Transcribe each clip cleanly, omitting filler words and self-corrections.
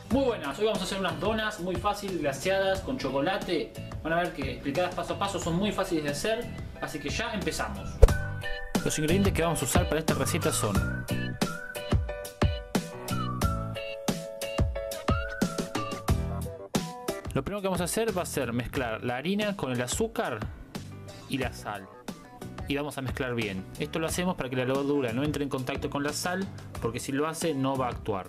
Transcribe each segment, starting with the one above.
Muy buenas, hoy vamos a hacer unas donas muy fáciles, glaseadas, con chocolate. Van a ver que explicadas paso a paso son muy fáciles de hacer, así que ya empezamos. Los ingredientes que vamos a usar para esta receta son: lo primero que vamos a hacer va a ser mezclar la harina con el azúcar y la sal. Y vamos a mezclar bien. Esto lo hacemos para que la levadura no entre en contacto con la sal, porque si lo hace no va a actuar.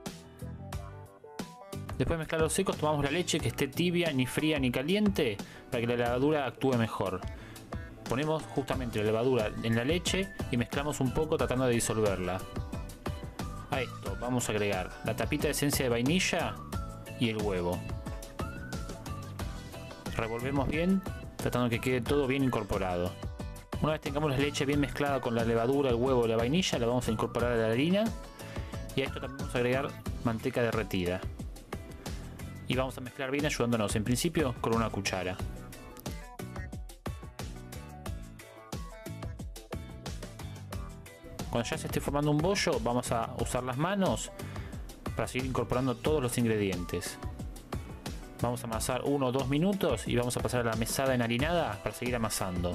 Después de mezclar los secos, tomamos la leche que esté tibia, ni fría ni caliente, para que la levadura actúe mejor. Ponemos justamente la levadura en la leche y mezclamos un poco tratando de disolverla. A esto vamos a agregar la tapita de esencia de vainilla y el huevo. Revolvemos bien, tratando de que quede todo bien incorporado. Una vez tengamos la leche bien mezclada con la levadura, el huevo y la vainilla, la vamos a incorporar a la harina. Y a esto también vamos a agregar manteca derretida. Y vamos a mezclar bien ayudándonos en principio con una cuchara. Cuando ya se esté formando un bollo, vamos a usar las manos para seguir incorporando todos los ingredientes. Vamos a amasar 1 o 2 minutos y vamos a pasar a la mesada enharinada para seguir amasando.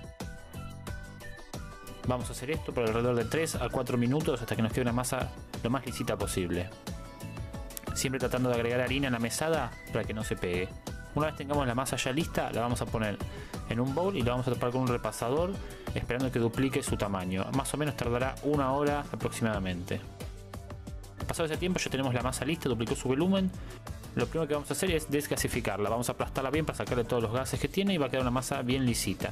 Vamos a hacer esto por alrededor de 3 a 4 minutos hasta que nos quede una masa lo más lisita posible. Siempre tratando de agregar harina en la mesada para que no se pegue. Una vez tengamos la masa ya lista, la vamos a poner en un bowl y la vamos a tapar con un repasador, esperando que duplique su tamaño. Más o menos tardará 1 hora aproximadamente. Pasado ese tiempo ya tenemos la masa lista, duplicó su volumen. Lo primero que vamos a hacer es desgasificarla. Vamos a aplastarla bien para sacarle todos los gases que tiene y va a quedar una masa bien lisita.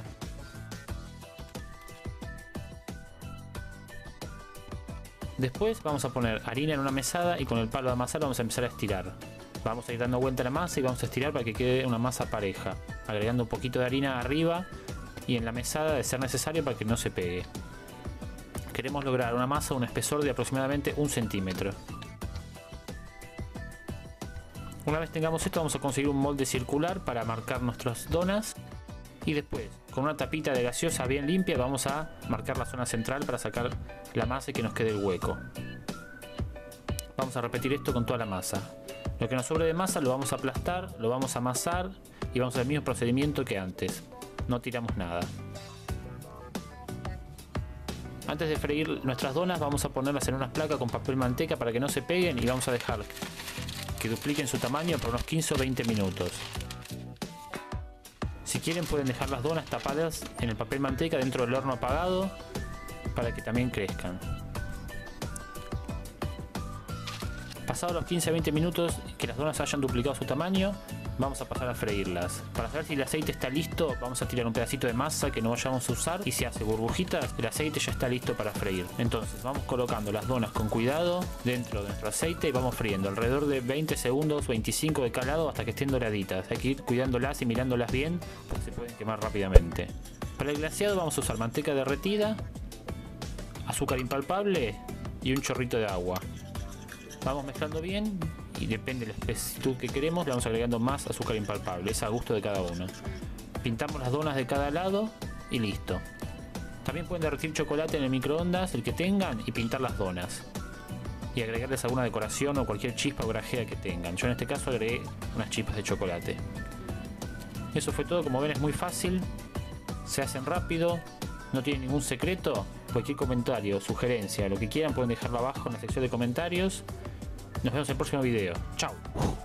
Después vamos a poner harina en una mesada y con el palo de amasar vamos a empezar a estirar. Vamos a ir dando vuelta a la masa y vamos a estirar para que quede una masa pareja, agregando un poquito de harina arriba y en la mesada de ser necesario para que no se pegue. Queremos lograr una masa de un espesor de aproximadamente 1 centímetro. Una vez tengamos esto, vamos a conseguir un molde circular para marcar nuestras donas. Y después, con una tapita de gaseosa bien limpia, vamos a marcar la zona central para sacar la masa y que nos quede el hueco. Vamos a repetir esto con toda la masa. Lo que nos sobre de masa lo vamos a aplastar, lo vamos a amasar y vamos a hacer el mismo procedimiento que antes. No tiramos nada. Antes de freír nuestras donas, vamos a ponerlas en unas placas con papel manteca para que no se peguen y vamos a dejar que dupliquen su tamaño por unos 15 o 20 minutos. Si quieren pueden dejar las donas tapadas en el papel manteca dentro del horno apagado para que también crezcan. Pasados los 15-20 minutos que las donas hayan duplicado su tamaño, vamos a pasar a freírlas. Para saber si el aceite está listo, vamos a tirar un pedacito de masa que no vayamos a usar y si hace burbujitas, el aceite ya está listo para freír. Entonces vamos colocando las donas con cuidado dentro de nuestro aceite y vamos friendo alrededor de 20 segundos, 25 de cada lado hasta que estén doraditas. Hay que ir cuidándolas y mirándolas bien porque se pueden quemar rápidamente. Para el glaseado vamos a usar manteca derretida, azúcar impalpable y un chorrito de agua. Vamos mezclando bien y depende de la espesitud que queremos, le vamos agregando más azúcar impalpable, es a gusto de cada uno. Pintamos las donas de cada lado y listo. También pueden derretir chocolate en el microondas, el que tengan, y pintar las donas. Y agregarles alguna decoración o cualquier chispa o grajea que tengan. Yo en este caso agregué unas chispas de chocolate. Eso fue todo, como ven es muy fácil, se hacen rápido, no tienen ningún secreto. Cualquier comentario, sugerencia, lo que quieran pueden dejarlo abajo en la sección de comentarios. Nos vemos en el próximo video. Chao.